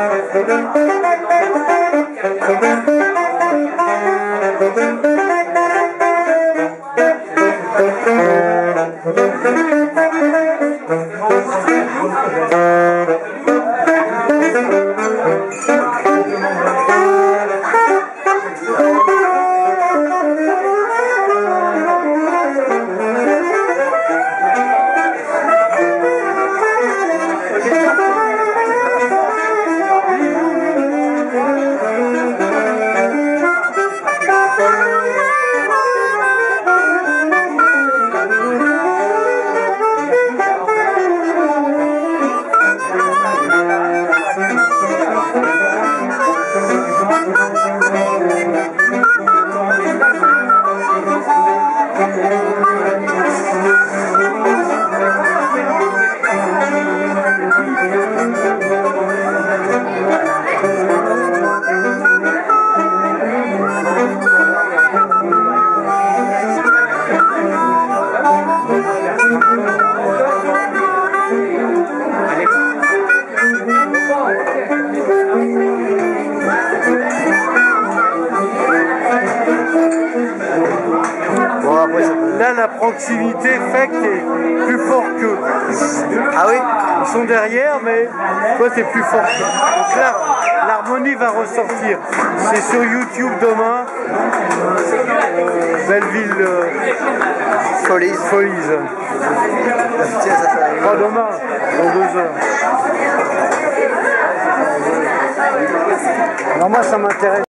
Là, la proximité fait que t'es plus fort qu'eux. Ah oui? Ils sont derrière, mais toi, t'es plus fort qu'eux. Donc là, l'harmonie va ressortir. C'est sur YouTube demain. Belleville Follies. Pas demain, dans 2 heures. Alors moi, ça m'intéresse.